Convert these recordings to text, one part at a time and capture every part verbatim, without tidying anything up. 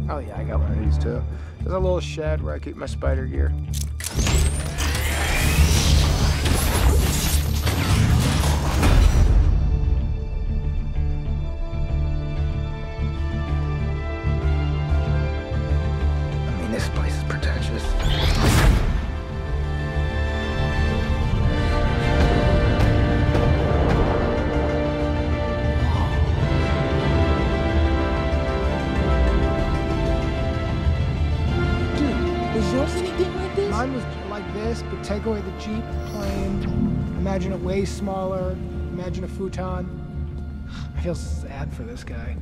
Oh yeah, I got one of these too. There's a little shed where I keep my spider gear. I mean, this place is pretentious. Was yours anything like this? Mine was like this, but take away the Jeep, plane. Imagine it way smaller. Imagine a futon. I feel sad for this guy.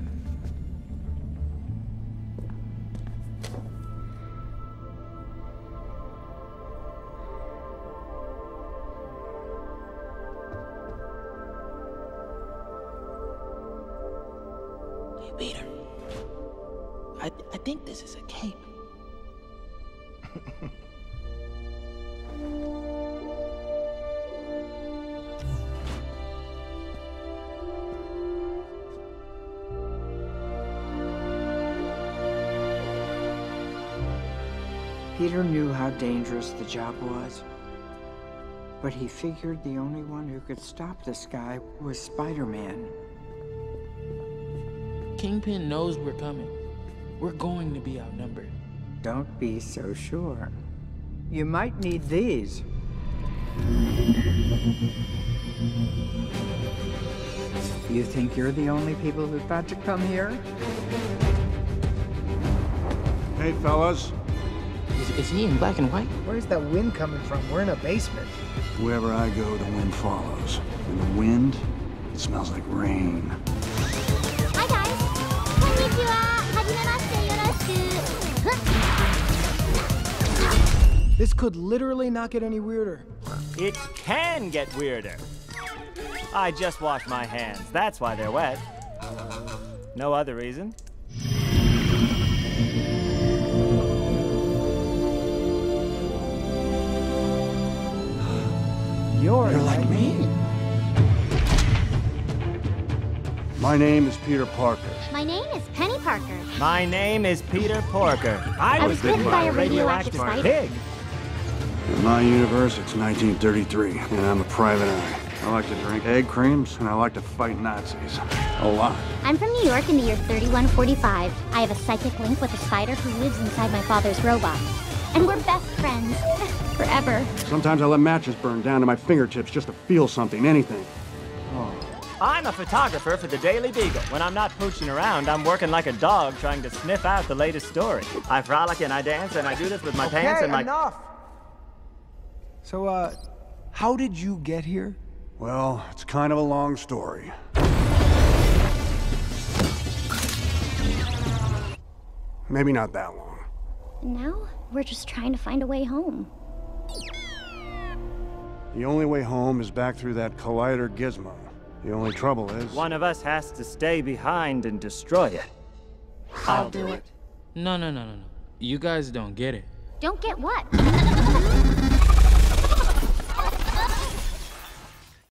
Hey, Peter. I, I think this is a cape. Peter knew how dangerous the job was, but he figured the only one who could stop this guy was Spider-Man. Kingpin knows we're coming. We're going to be outnumbered. Don't be so sure. You might need these. You think you're the only people who've got to come here? Hey, fellas. Is, is he in black and white? Where's that wind coming from? We're in a basement. Wherever I go, the wind follows. And the wind, it smells like rain. Hi guys. Konnichiwa. Hajimemashite. Yoroshiku. This could literally not get any weirder. It can get weirder. I just washed my hands. That's why they're wet. No other reason. You're, You're like me. My name is Peter Parker. My name is Penny Parker. My name is Peter Porker. I, I was bitten by a radioactive spider. pig. In my universe, it's nineteen thirty-three, and I'm a private eye. I like to drink egg creams, and I like to fight Nazis. A lot. I'm from New York in the year thirty-one forty-five. I have a psychic link with a spider who lives inside my father's robot. And we're best friends. Forever. Sometimes I let matches burn down to my fingertips just to feel something, anything. I'm a photographer for the Daily Beagle. When I'm not pooching around, I'm working like a dog trying to sniff out the latest story. I frolic and I dance, and I do this with my okay, pants and my... enough. So, uh, how did you get here? Well, it's kind of a long story. Maybe not that long. Now, we're just trying to find a way home. The only way home is back through that collider gizmo. The only trouble is... One of us has to stay behind and destroy it. I'll do it. No, no, no, no, no. You guys don't get it. Don't get what?